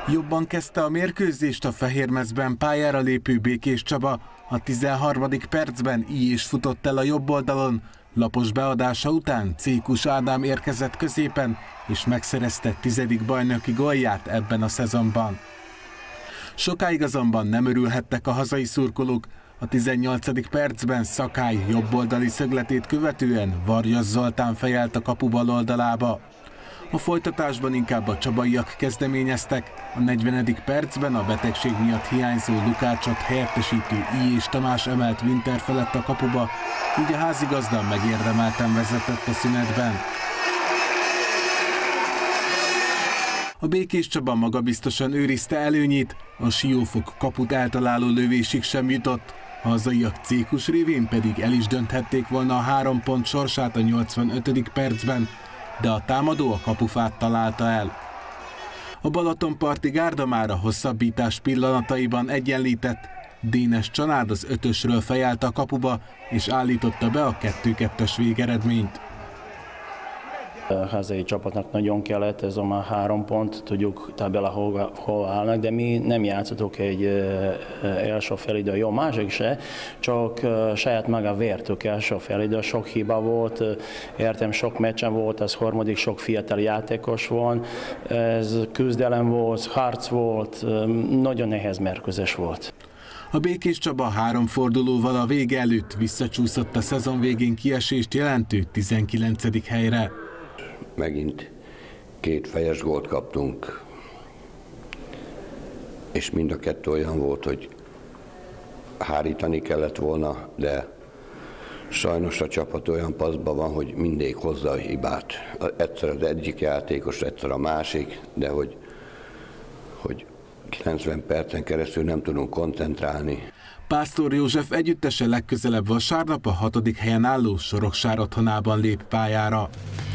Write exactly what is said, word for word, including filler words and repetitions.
Jobban kezdte a mérkőzést a Fehérmezben pályára lépő Békés Csaba. A tizenharmadik percben így is futott el a jobb oldalon. Lapos beadása után Cékus Ádám érkezett középen, és megszerezte tizedik bajnoki gólját ebben a szezonban. Sokáig azonban nem örülhettek a hazai szurkolók. A tizennyolcadik percben Szakály jobboldali szögletét követően Varjas Zoltán fejelt a kapu bal oldalába. A folytatásban inkább a csabaiak kezdeményeztek, a negyvenedik percben a betegség miatt hiányzó Lukácsot helyettesítő I. és Tamás emelt Winter felett a kapuba, így a házigazda megérdemelten vezetett a szünetben. A Békés Csaba magabiztosan őrizte előnyét, a Siófok kaput eltaláló lövésig sem jutott, a hazaiak Cékus révén pedig el is dönthették volna a három pont sorsát a nyolcvanötödik percben, de a támadó a kapufát találta el. A Balatonparti gárda már a hosszabbítás pillanataiban egyenlített, Dénes Csanád az ötösről fejelt a kapuba, és állította be a kettő kettes végeredményt. A hazai csapatnak nagyon kellett, ez a már három pont, tudjuk tabella hol, hol állnak, de mi nem játszottuk egy első felidő, jó, másik se, csak saját maga vértük első felidő, sok hiba volt, értem, sok meccsen volt, az harmadik sok fiatal játékos volt, ez küzdelem volt, harc volt, nagyon nehéz mérkőzés volt. A Békés Csaba három fordulóval a vége előtt visszacsúszott a szezon végén kiesést jelentő tizenkilencedik helyre. Megint két fejes gólt kaptunk, és mind a kettő olyan volt, hogy hárítani kellett volna, de sajnos a csapat olyan paszban van, hogy mindig hozza a hibát. Egyszer az egyik játékos, egyszer a másik, de hogy, hogy kilencven percen keresztül nem tudunk koncentrálni. Pásztor József együttese legközelebb vasárnap a hatodik helyen álló Soroksár otthonában lép pályára.